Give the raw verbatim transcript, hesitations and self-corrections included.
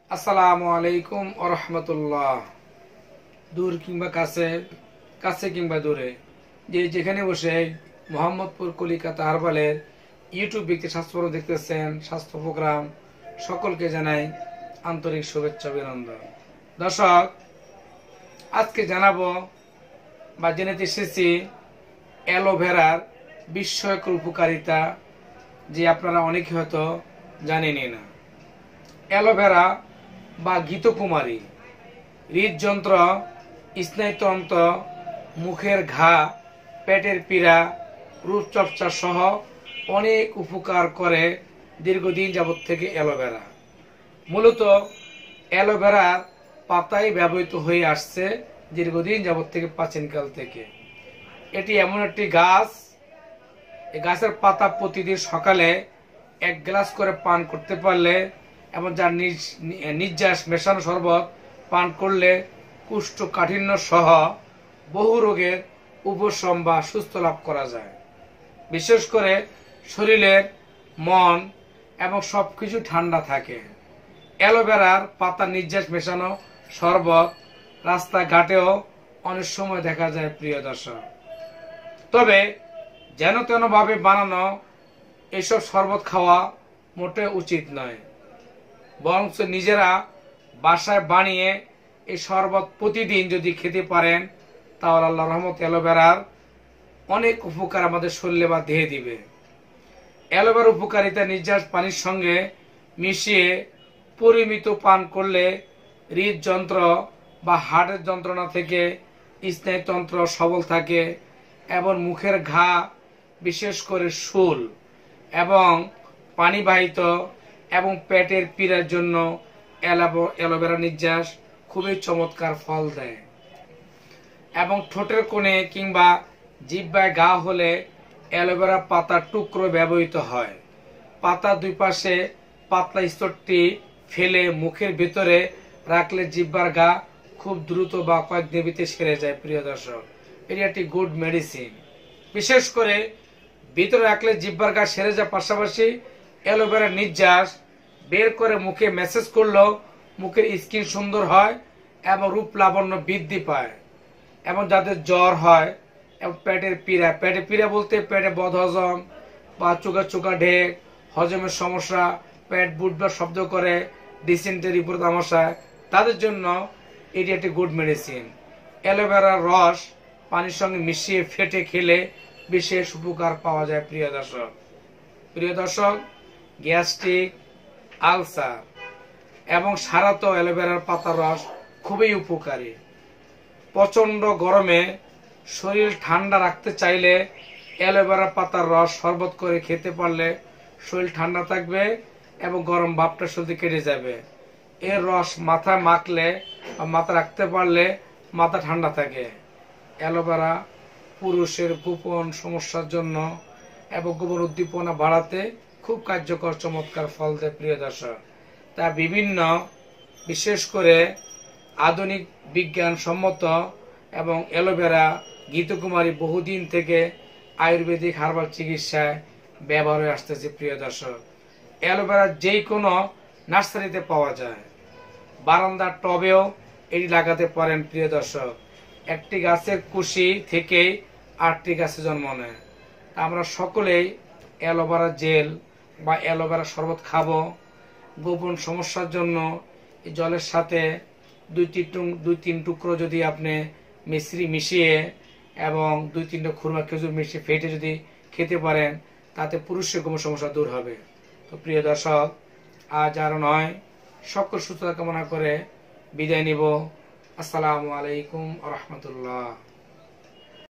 আসসালামু আলাইকুম ওয়া রাহমাতুল্লাহ। দূর কিংবা কাছে, কাছে কিংবা দূরে, যে যেখানে বসে মোহাম্মদপুর কলিকাতা হারবালের ইউটিউব ব্যক্তি স্বাস্থ্য দেখতেছেন, স্বাস্থ্য প্রোগ্রাম, সকলকে জানাই আন্তরিক শুভেচ্ছা অভিনন্দন। দর্শক, আজকে জানাবো বা জেনেতে এসেছি অ্যালোভেরার বিস্ময়কর উপকারিতা, যে আপনারা অনেকে হয়তো জানেনই না। অ্যালোভেরা বা ঘৃতকুমারী হৃদযন্ত্র, স্নায়ুতন্ত্র, মুখের ঘা, পেটের পীড়া, রূপচর্চা সহ অনেক উপকার করে দীর্ঘদিন যাবৎ থেকে অ্যালোভেরা। মূলত অ্যালোভেরার পাতাই ব্যবহৃত হয়ে আসছে দীর্ঘদিন যাবৎ থেকে, প্রাচীনকাল থেকে। এটি এমন একটি গাছ, এই গাছের পাতা প্রতিদিন সকালে এক গ্লাস করে পান করতে পারলে এবং যার নির্যাস মেশানো শরবত পান করলে কুষ্ঠকাঠিন্য সহ বহু রোগের উপশম বা সুস্থ লাভ করা যায়। বিশেষ করে শরীরের, মন এবং সবকিছু ঠান্ডা থাকে। অ্যালোভেরার পাতা নির্যাস মেশানো শরবত রাস্তাঘাটেও অনেক সময় দেখা যায়, প্রিয় দর্শক। তবে যেন তেন ভাবে বানানো এইসব শরবত খাওয়া মোটে উচিত নয়, বরং নিজেরা বাসায় বানিয়ে এই শরবত প্রতিদিন যদি খেতে পারেন, তাহলে আল্লাহর রহমত অ্যালোভেরার অনেক উপকার আমাদের শরীরে বা দেহে দিবে। অ্যালোভেরার উপকারিতা নির্যাস পানির সঙ্গে মিশিয়ে পরিমিত পান করলে হৃদযন্ত্র বা হার্টের যন্ত্রণা থেকে স্নায়ুতন্ত্র সবল থাকে এবং মুখের ঘা, বিশেষ করে শুল এবং পানিবাহিত এবং পেটের পীড়ার জন্য অ্যালোভেরা নির্যাস খুবই চমৎকার ফল দেয়। এবং ঠোঁটের কোণে কিংবা জিহ্বায় ঘা হলে অ্যালোভেরা পাতার টুকরো ব্যবহৃত হয়। পাতার দুই পাশে পাতলা স্তরটি ফেলে মুখের ভেতরে রাখলে জিহ্বার ঘা খুব দ্রুত বা কয়েকদিনের ভিতরে সেরে যায়। প্রিয় দর্শক, এটি একটি গুড মেডিসিন। বিশেষ করে ভিতরে রাখলে জিহ্বার ঘা সেরে যায়, পাশাপাশি অ্যালোভেরা নির্যাস বের করে মুখে ম্যাসেজ করলেও মুখের স্কিন সুন্দর হয় এবং রূপ লাবণ্য বৃদ্ধি পায়। এবং যাদের জ্বর হয় এবং পেটের পীড়া, পেটে পীড়া বলতে পেটে বদহজম বা চোখা চোখা ঢেক, হজমের সমস্যা, পেট বুটবার শব্দ করে, ডিসেন্টারি সমস্যা, তাদের জন্য এটি একটি গুড মেডিসিন। অ্যালোভেরার রস পানির সঙ্গে মিশিয়ে ফেটে খেলে বিশেষ উপকার পাওয়া যায়। প্রিয় দর্শক, প্রিয় দর্শক গ্যাস্ট্রিক, আলসার এবং সারাতো অ্যালোভেরার পাতার রস খুবই উপকারী। প্রচন্ড গরমে শরীর ঠান্ডা রাখতে চাইলে অ্যালোভেরা পাতার রস শরবত করে খেতে পারলে শরীর ঠান্ডা থাকবে এবং গরম ভাবটা শরীরে কেটে যাবে। এর রস মাথায় মাখলে বা মাথা রাখতে পারলে মাথা ঠান্ডা থাকে। অ্যালোভেরা পুরুষের গোপন সমস্যার জন্য এবং গোপন উদ্দীপনা বাড়াতে খুব কার্যকর চমৎকার ফল দেয়। প্রিয় দর্শক, তা বিভিন্ন বিশেষ করে আধুনিক বিজ্ঞান সম্মত এবং অ্যালোভেরা ঘৃতকুমারী বহুদিন থেকে আয়ুর্বেদিক হার্বাল চিকিৎসায় ব্যবহার হয়ে আসতেছে। প্রিয় দর্শক, অ্যালোভেরা যেই কোনো নার্সারিতে পাওয়া যায়, বারান্দার টবেও এটি লাগাতে পারেন। প্রিয় দর্শক, একটি গাছের কুশি থেকেই আটটি গাছে জন্ম নেয়। আমরা সকলেই অ্যালোভেরা জেল বা অ্যালোভেরা শরবত খাবো। গোপন সমস্যার জন্য এই জলের সাথে দুই তিন দুই তিন টুকরো যদি আপনি মিশ্রি মিশিয়ে এবং দুই তিনটা খুরমা খেজুর মিশিয়ে ফেটে যদি খেতে পারেন, তাতে পুরুষের গোপন সমস্যা দূর হবে। তো প্রিয় দর্শক, আজ আর নয়, সকল সুস্থতা কামনা করে বিদায় নিব। আসসালামু আলাইকুম ওয়া রাহমাতুল্লাহ।